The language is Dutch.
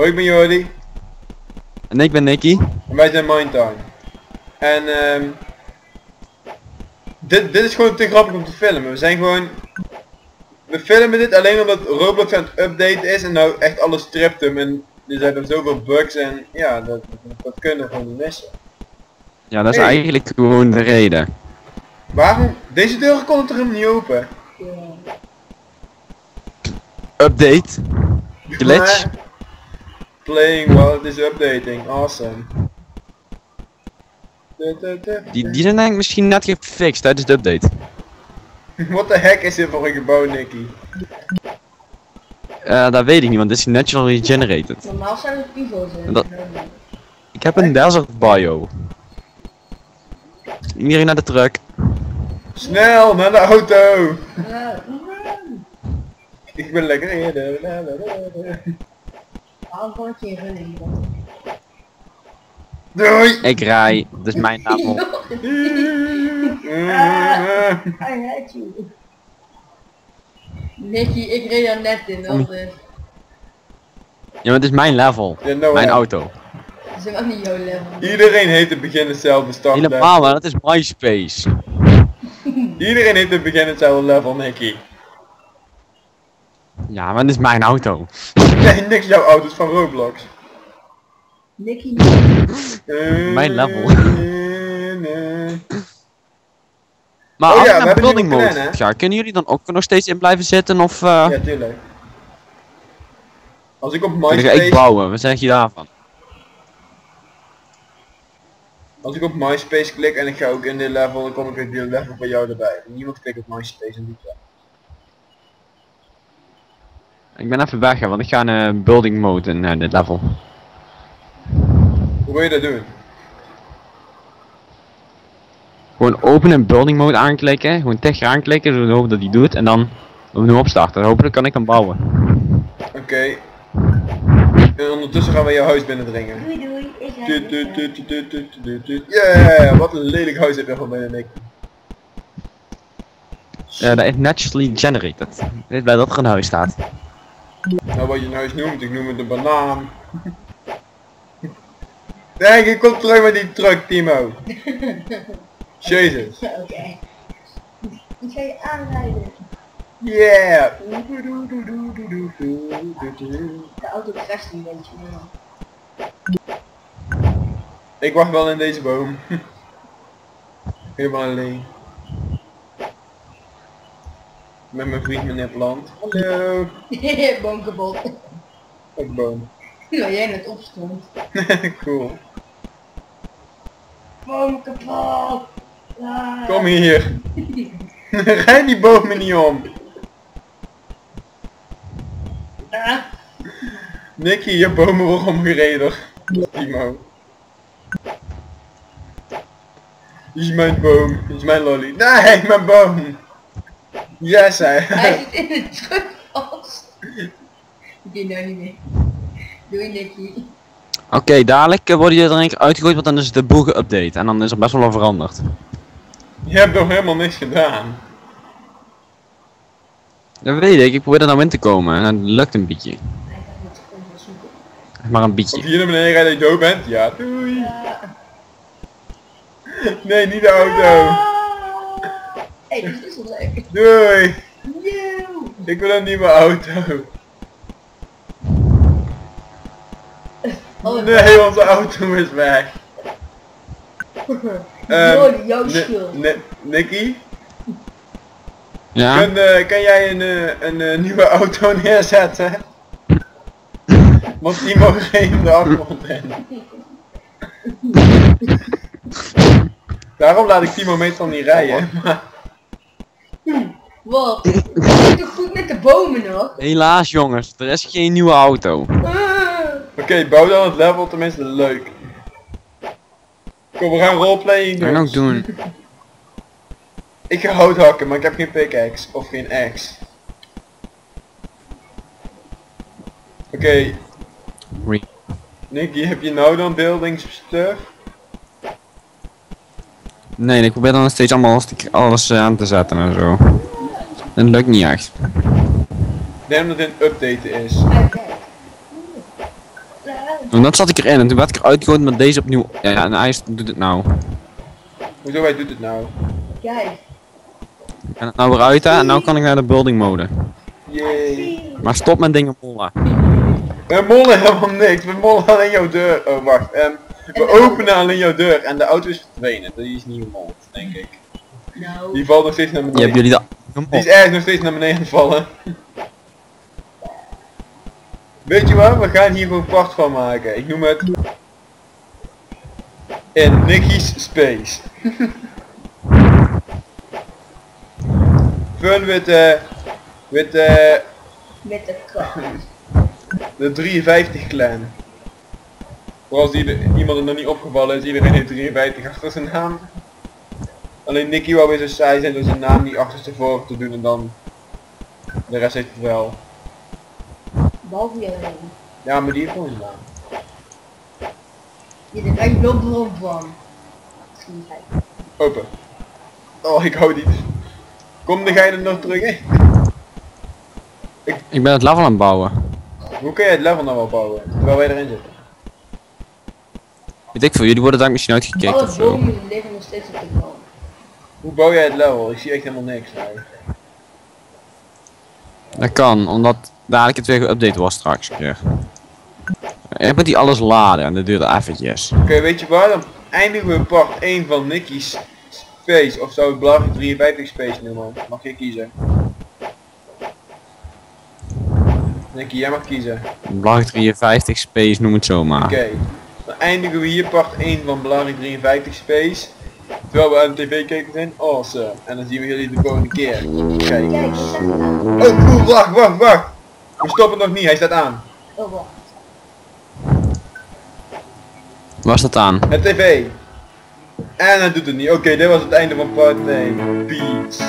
Hoi, ik ben Jordi. En ik ben Nicky. En wij zijn Mindtown. En dit is gewoon te grappig om te filmen. We filmen dit alleen omdat Roblox aan het updaten is en nou echt alles tript hem en er zijn er zoveel bugs en ja, dat kunnen we gewoon niet missen. Ja, dat is eigenlijk gewoon de reden. Waarom? Deze deur kon er helemaal niet open. Update. Glitch. Playing while it is updating. Awesome. Die zijn eigenlijk misschien net gefixt tijdens de update. What the heck is dit voor een gebouw, Nicky? Dat weet ik niet, want dit is naturally generated. Normaal zou het pivot zijn. Ik heb een desert bio. Iedereen naar de truck. Snel, naar de auto! Ik ben lekker eerder. Waarom word je running? Doei! Ik rij, dat is mijn naam. I hate you. Nicky, ik reed er net in, altijd. Ja, maar het is mijn level. Ja, nou, Mijn ja. auto. Dat is ook niet jouw level. Iedereen heeft het begin hetzelfde startlevel. Helemaal, maar dat is MySpace. Iedereen heeft het begin hetzelfde level, Nicky. Ja, maar dat is mijn auto. Nee, niks jouw auto is van Roblox. Nicky. Mijn level. Nee. Maar Oh als ja, ik we naar hebben building een nieuwe mode plan, ga, kunnen jullie dan ook nog steeds in blijven zitten of Ja, tuurlijk. Als ik op dan ga ik MySpace... bouwen? Wat zeg je daarvan? Als ik op MySpace klik en ik ga ook in dit level, dan kom ik in dit level van jou erbij. Niemand klikt op MySpace en doet dat. Ik ben even weg, hè, want ik ga in building mode in dit level. Hoe wil je dat doen? Gewoon open in building mode aanklikken, gewoon tegen aanklikken, zodat hopen dat hij doet en dan opnieuw opstarten. Hopelijk kan ik dan bouwen. Oké. En ondertussen gaan we jouw huis binnendringen. Doei doei, ik ga Yeah, wat een lelijk huis heb je van binnen, Nick. Dat is naturally generated. Ik weet bij dat er een huis staat. Nou, wat je een huis noemt, ik noem het een banaan. Nee, je komt terug met die truck, Timo. Jezus. Oké. Ik ga je aanrijden. Yeah. De auto crasht een beetje. Ik wacht wel in deze boom. Helemaal alleen. Met mijn vriend meneer Plant. Hallo. Boom kapot. Ook boom. Terwijl jij net opstond. Cool. Boom kapot. Ah. Kom hier. Rijd die bomen niet om. Ah. Nicky, je bomen worden omgereden. Timo. Die is mijn boom. Die is mijn lolly. Nee, mijn boom. Yes, Hij zit in de truck vast. Oké, nou niet meer. Doei Nicky. Oké, dadelijk worden jullie er een keer uitgegooid, want dan is de boel geüpdate en dan is er best wel wat veranderd. Je hebt nog helemaal niks gedaan. Dat weet ik probeer er nou in te komen en dat lukt een beetje. Hij gaat met onderzoeken. Maar een Of beetje. je naar beneden rijdt dat je dood bent? Ja, doei. Ja. Nee, niet de auto. Hé, dit is wel leuk. Doei. Nieuw. Ik wil een nieuwe auto. Oh, Nee, onze auto is weg. Jordi, jouw schuld. Nicky, Ja? kan jij een nieuwe auto neerzetten? Want die mogen geen de afgrond in. Daarom laat ik Timo meestal niet rijden. Wat? Het zit toch goed met de bomen nog? Helaas jongens, er is geen nieuwe auto. Oké, bouw dan het level tenminste leuk. Kom, we gaan roleplaying Dat kan ik ook doen. doen. Ik ga hout hakken, maar ik heb geen pickaxe of geen axe. Oké, Nicky, heb je nou dan building stuff? Nee, ik probeer dan nog steeds allemaal alles aan te zetten en zo. Dat lukt niet echt. Ik denk dat dit een update is. En dat zat ik erin en toen werd ik eruit gegooid met deze opnieuw. Ja, en hij doet het nou. Hoezo hij doet het nou? Kijk. Ik ben het nou weer uit hè, en nou kan ik naar de building mode. Jee. Maar stop met dingen mollen. We mollen helemaal niks, we mollen alleen jouw deur. Oh wacht, we openen alleen jouw deur en de auto is verdwenen. Die is niet gemold, denk ik. Nou. Die valt nog steeds naar Je beneden. hebben jullie Die is ergens nog steeds naar beneden vallen. Weet je wat, we gaan hier gewoon part van maken. Ik noem het... In Nicky's Space. Fun with Met de krat. de 53 clan. Voor als iemand er nog niet opgevallen is, iedereen heeft 53 achter zijn naam. Alleen Nicky wou weer zo saai zijn door zijn naam niet achterstevoren te doen en dan... De rest heeft het wel. Behalve iedereen. Ja, maar die heeft gewoon zijn naam. Je er echt wel bron van. Misschien hij. Open. Oh, ik hou niet. Kom, dan ga je er nog terug in. Ik ben het level aan het bouwen. Hoe kun je het level nou wel bouwen, terwijl wij erin zitten? Weet ik veel, jullie worden daar misschien uitgekeken Alle of zo. bomen liggen nog steeds op de grond. Hoe bouw jij het level? Ik zie echt helemaal niks. Nou. Dat kan, omdat dadelijk het weer geüpdate was straks een keer. Ik moet die alles laden en dat duurt eventjes. Oké, weet je waar? Dan eindigen we part 1 van Nicky's Space. Of zou het Blauw 53 Space noemen? Mag je kiezen. Nicky, jij mag kiezen. Blag 53 Space, noem het zo maar. Oké. Dan eindigen we hier part 1 van Blauw 53 Space. Terwijl we aan de tv kijken zijn. Awesome. En dan zien we jullie de volgende keer. Kijk. Kijk, je staat aan. Oh, cool, wacht. We stoppen nog niet, hij staat aan. Oh, wacht. Waar staat aan? Het tv. En hij doet het niet. Oké, dit was het einde van part 1. Peace.